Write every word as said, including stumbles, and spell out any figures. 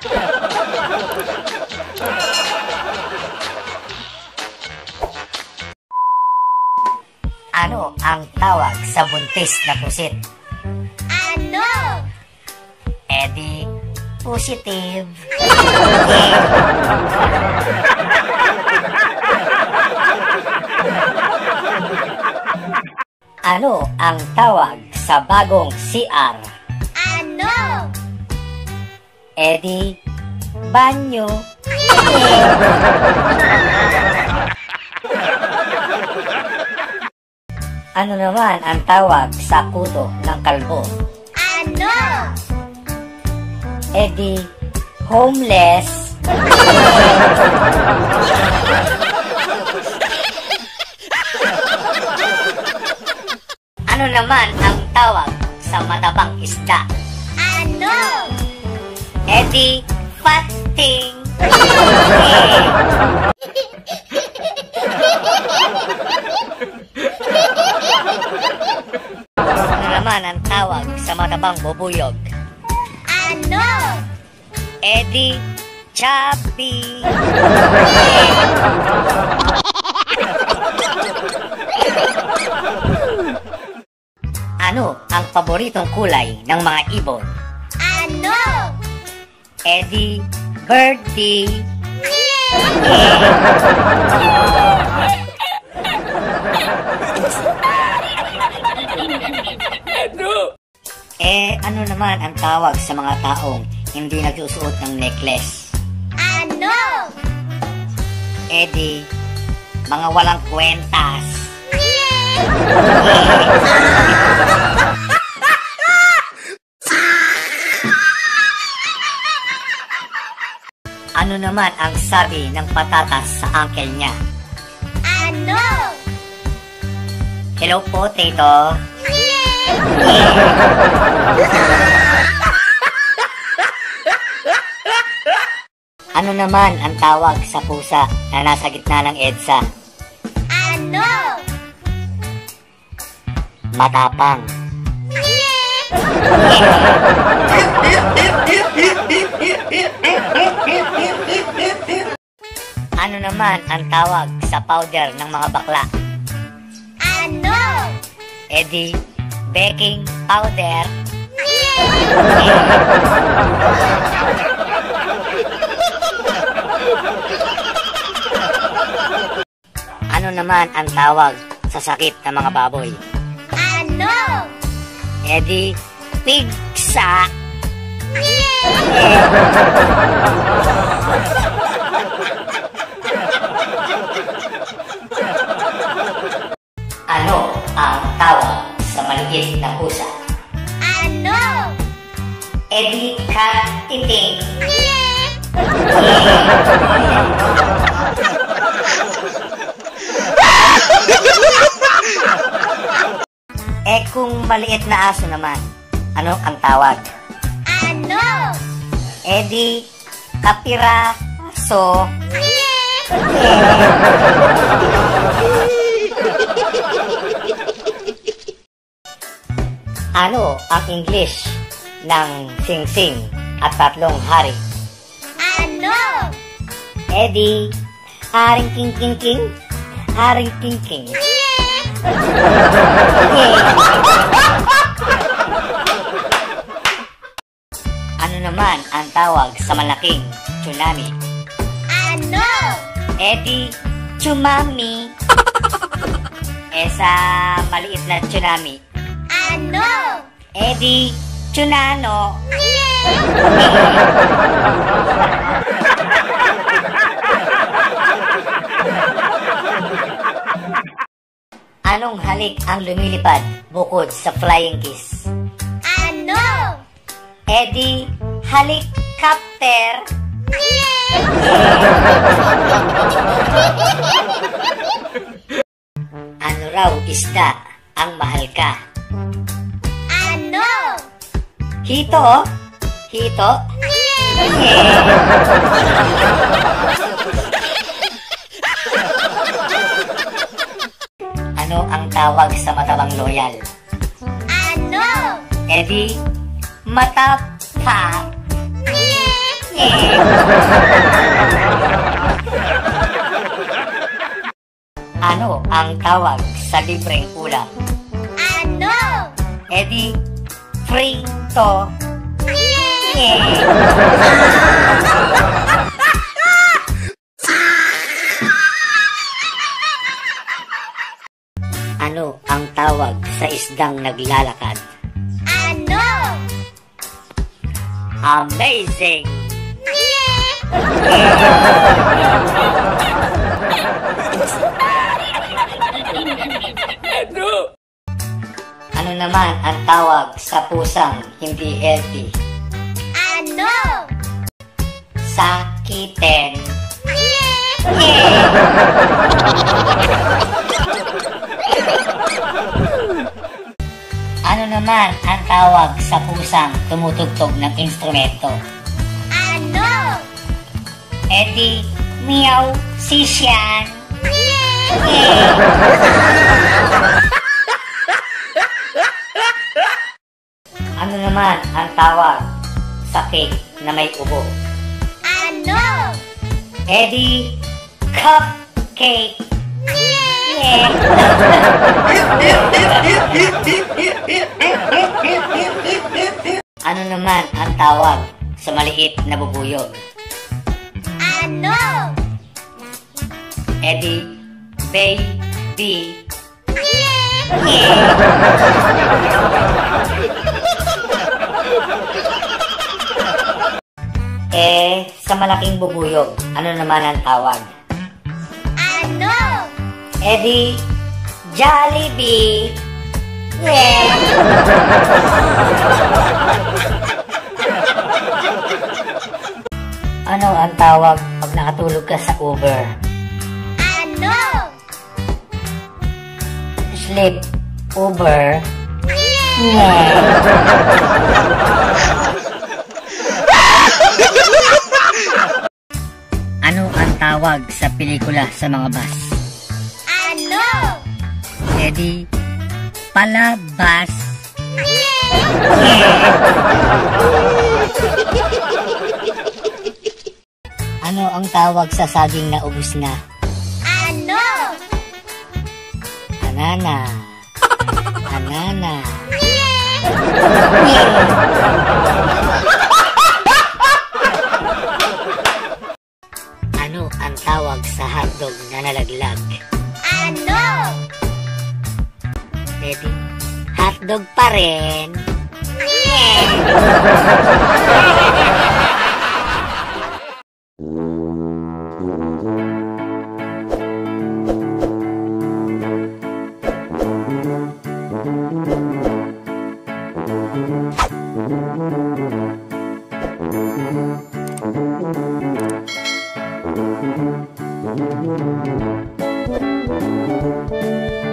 Ano ang tawag sa buntis na pusit? Ano? Edi, positive. Ano ang tawag sa bagong C R? Ano? Edi, banyo. Ano naman ang tawag sa kuto ng kalbo? Ano? Edi, homeless. Ano naman ang tawag sa matabang isda? Ano? Edi, fatting. Ano naman ang tawag sa matabang bubuyog? Ano? Edi, chubby. Ano ang paboritong kulay ng mga ibon? Ano? Edi, birdie. Eh, ano naman ang tawag sa mga taong hindi nagsusuot ng necklace? Ano? Edi, mga walang kwentas. Ano naman ang sabi ng patatas sa uncle niya? Ano? Hello, potato. Ano naman ang tawag sa pusa na nasa gitna ng EDSA? Ano? Matapang. Ano naman ang tawag sa powder ng mga bakla? Ano? Edi, baking powder. Ano naman ang tawag sa sakit ng mga baboy? Ano? Edi, pigsa. Ano ang tawag sa maliit na pusa? Ano? Edi, katiting. Eh kung maliit na aso naman, ano ang tawag? Ano? Edi, kapiraso. Ano ang English ng sing-sing at tatlong hari? Ano? Edi, haring king-king-king, haring king-king. Ano naman ang tawag sa malaking tsunami? Ano? Edi, tsumami. Eh sa maliit na tsunami? Ano? Edi, tsunano. Anong halik ang lumilipad bukod sa flying kiss? Ano? Edi, helicopter. Ano raw isda ang mahal ka? Ano? Hito? Hito? Ano ang tawag sa matabang loyal? Ano? Edi, matapa. Ano ang tawag sa libreng ulam? Ano? E di, free to. Ano ang tawag sa isdang naglalakad? Ano? Amazing! Ano naman ang tawag sa pusang hindi healthy? Ano? Sakitin. Ano naman ang tawag sa pusang tumutugtog ng instrumento? Ano? E di, meow, sisyan. Ano naman ang tawag sa cake na may ubo? Ano? E di, cupcake. Ano naman ang tawag sa maliit na bubuyog? Ano? E di, baby. Eh, sa malaking bubuyog, ano naman ang tawag? Ano? E di, Jollibee. Ano ang tawag pag nakatulog ka sa Uber? Ano? Sleep Uber. Ano ang tawag sa pelikula sa mga bus? Ano? E di, palabas. Ano ang tawag sa saging na ubus na? Ano? Anana. Anana. Ano ang tawag sa hotdog na nalaglag? Ano? Ready? Hotdog pa rin. Thank you.